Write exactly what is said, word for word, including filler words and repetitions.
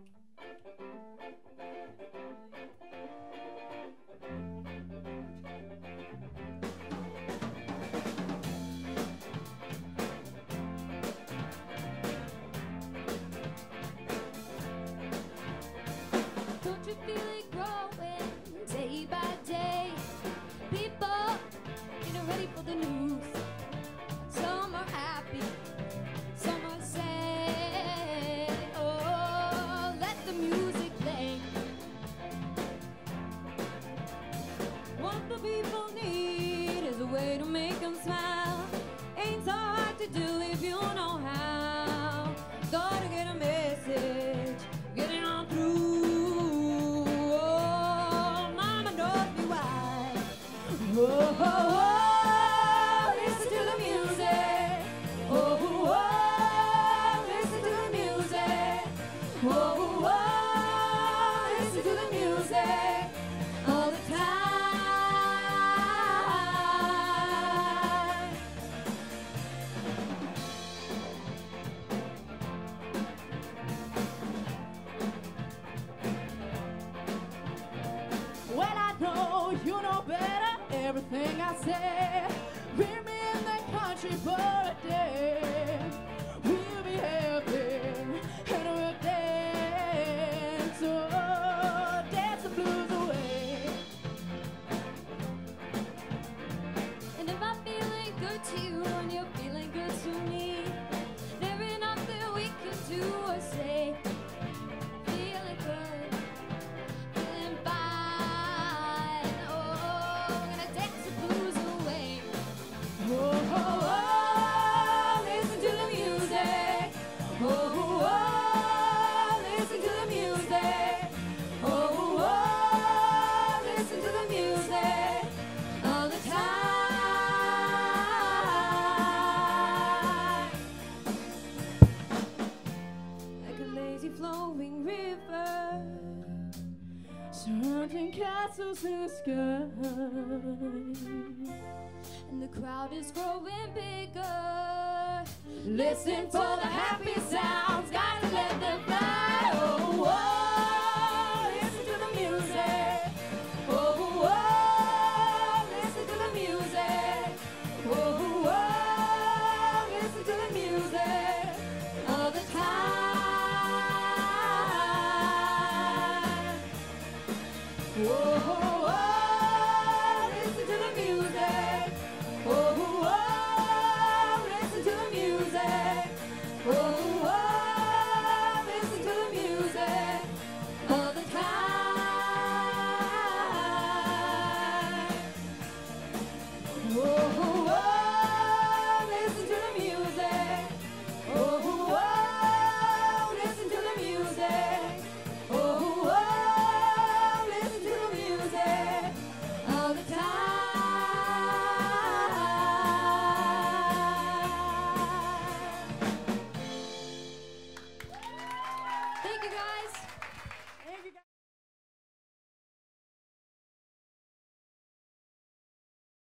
Don't you feel it growing day by day? People getting ready for the news. Some are happy, some are sad. Oh, let the music play. What the people need is a way to make them smile. Ain't so hard to do if you know how. Gotta get a message, get it on through. Oh, mama knows me why. Oh, oh, oh, listen to the music. Oh, oh, oh, listen to the music. Oh, oh, oh, listen to the music all the time. Well, I know you know better everything I say. Meet me in the country for a day. We'll be happy and we'll dance. Oh, dance the blues away. And if I'm feeling good to you and you're feeling good to me, there ain't nothing we can do or say. Feeling good, feeling fine. Oh, gonna dance the blues away. Oh, oh, oh, listen to the music. Oh, oh, oh, listen to the music. Oh, oh, listen to the music all the time. Like a lazy flowing river, surrounding castles in the sky. And the crowd is growing bigger. Listen for the happy